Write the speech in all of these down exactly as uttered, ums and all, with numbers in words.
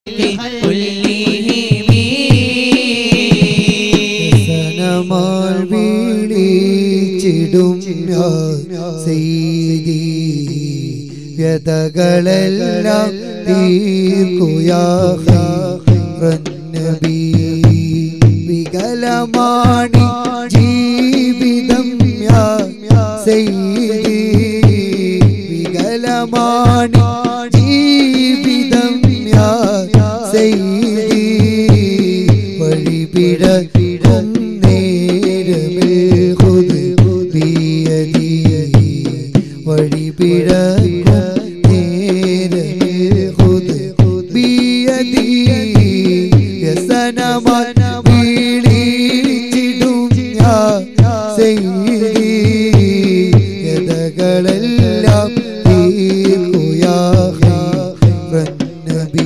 സനമാൽ വീളിച്ചിടും സയ്യിദി വ്യതകളെല്ലാം തീർക്കുയാ ഖൈറൻ നബി വികലമാണി ജീവിതം യാ സയ്യിദി വികലമാണി ജീവിതം യാ സയ്യിദി വഴിപിഴക്കും നേരമേ ഖുദ് ബിയദി വഴിപിഴക്കും നേരമേ ഖുദ് ബിയദി വ്യസനമാൻ വീളിച്ചിടും യാ സയ്യിദി യദകളെല്ലാം തീർക്കുയാ ഖൈറൻ നബി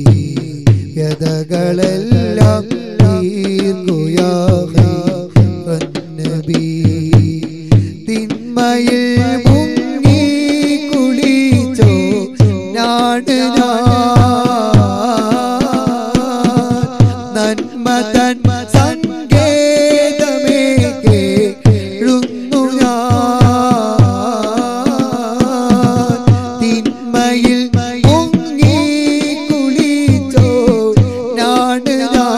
യദകളെല്ലാം തീർക്കുയാ ഖൈറൻ നബി തിന്മയിൽ മുങ്ങി കുളിച്ചോ നാട് നന്മ തൻ സങ്കേതമേ കേഴുന്നു ഞാൻ തിന്മയിൽ മുങ്ങി കുളിച്ചോ നാട്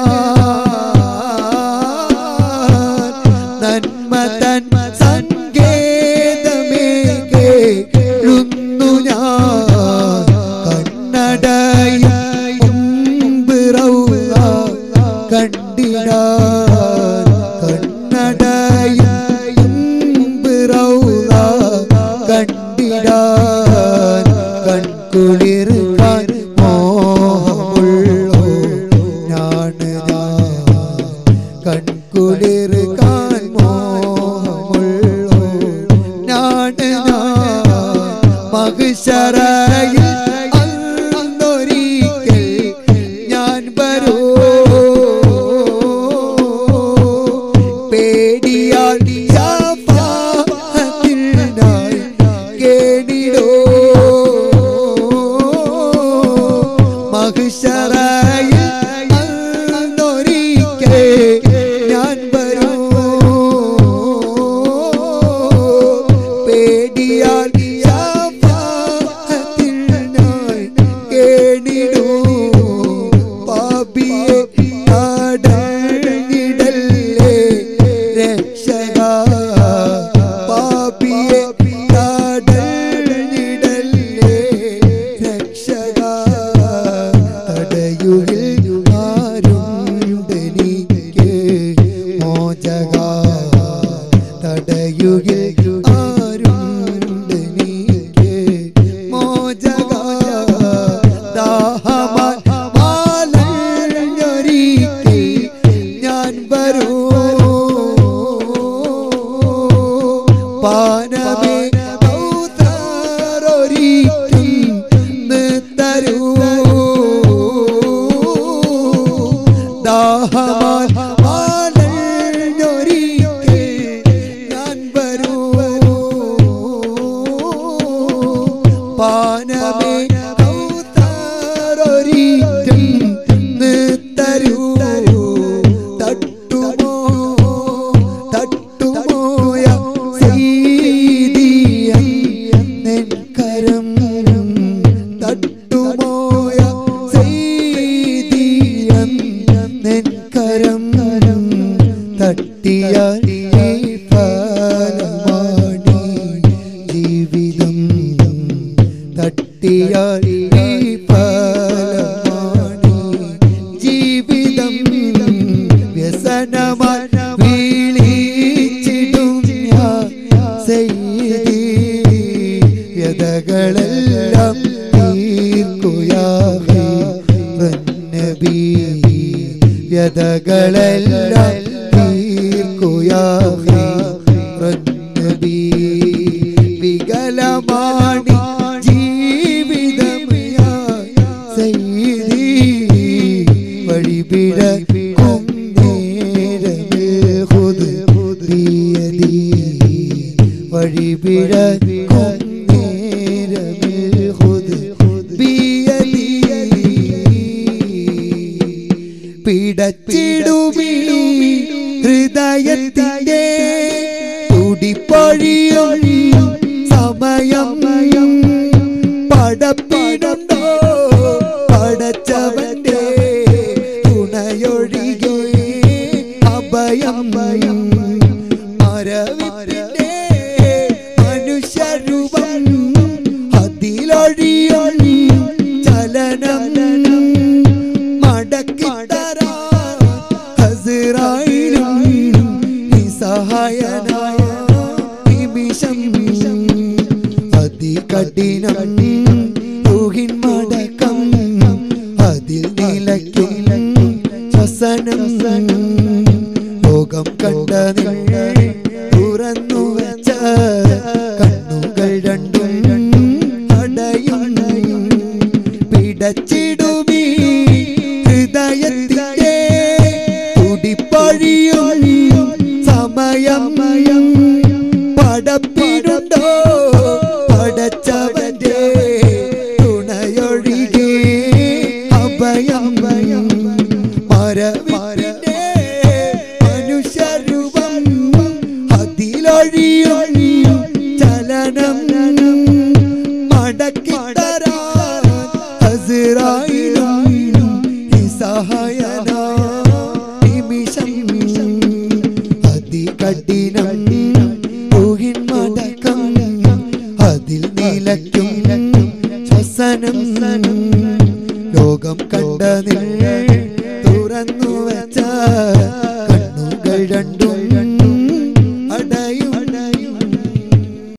നന്മ തൻ സങ്കേതമേ കേഴുന്നു ഞാൻ കണ്ണടയും മുമ്പിറൗല കണ്ടിടാൻ കണ്ണടയും മുമ്പിറൗല കണ്ടിടാൻ കൺകുളിർക്കാൻ മോഹമുള്ളോ ഞാണ് ഞാൻ കൺകുളിർക്കാൻ മോഹമുള്ളോ ഞാണ് ഞാൻ മഹ്ശറയിൽ അന്നൊരിക്കൽ ഞാൻ വരൂ പേടിയാൽ ശഫാഅത്തിനായി കേണിടോ മഹ്ശറയിൽ അന്നൊരിക്കൽ ഞാൻ വരൂ പേടിയാൽ ശഫാഅത്തിനായി കേണിടോ പാപിയെ തടഞ്ഞിടല്ലേ രക്ഷക പാപിയെ തടഞ്ഞിടല്ലേ രക്ഷക തടയുകിൽ ആരുണ്ടെനിക്ക് മോചക തടയുകിൽ ആരുണ്ടെനിക്ക് മോചക ദാഹമാൻ മാലഞ്ഞൊരിക്കൽ ഞാൻ വരൂ പാനമേ കൗതറൊരിക്കൽ തരൂ ദാഹമാൻ മാലഞ്ഞൊരിക്കൽ ഞാൻ വരൂ പാനമേ കൗതറൊരിക്കൽ തരൂ തട്ടുമോ തട്ടുമോയ സയ്യിദിയൻ നെൻകരം തട്ടുമോയ സയ്യിദിയൻ നെൻകരം തട്ടിയാൽ ഈ ഫലമാണി ജീവിതം തട്ടിയാൽ ഈ ഫലമാണി ജീവിതം വ്യസനമാൻ വീളിച്ചിടും യാ സയ്യിദി വ്യതകളെല്ലാം തീർക്കുയാ ഖൈറൻ നബി വ്യതകളെല്ലാം തീർക്കുയാ ഖൈറൻ നബി വികലമാണി ജീവിതം യാ സയ്യിദി വഴിപിഴക്കും നേരമേ ഖുദ് ബിയദി വഴിപിഴക്കും നേരമേ ഖുദ് ബിയദി പിടച്ചിടുമീ ഹൃദയത്തിന്റെ തുടിപ്പൊഴിയും സമയം പടപ്പിടുണ്ടോ പടച്ചവന്റെ തുണയൊഴികെ അഭയം മരവിന്റെ മനുഷ്യരൂപം അതിലൊഴിയും ചലനം മടക്കിത്തരാ ഹസ്റായിലും നിസ്സഹായനായ നിമിഷം അതികഠിനം റൂഹിൻ മടക്കം അതിൽ നിലയ്ക്കും ശ്വസനം ലോകം കണ്ട നിങ്ങൾ തുറന്നു വെച്ച കണ്ണുകൾ രണ്ടും അടയും പിടച്ചിടുമീ ഹൃദയത്തിന്റെ തുടിപ്പൊഴിയും സമയം പടപ്പിടുണ്ടോ പടച്ചവന്റെ തുണയൊഴികെ അഭയം മരവിന്റെ മനുഷ്യരൂപം അതിലൊഴിയും ചലനം മടക്കിത്തരാ ഹസ്റായിലും നിസ്സഹായനായ നിമിഷം അതികഠിനം റൂഹിൻ മടക്കം അതിൽ നിലയ്ക്കും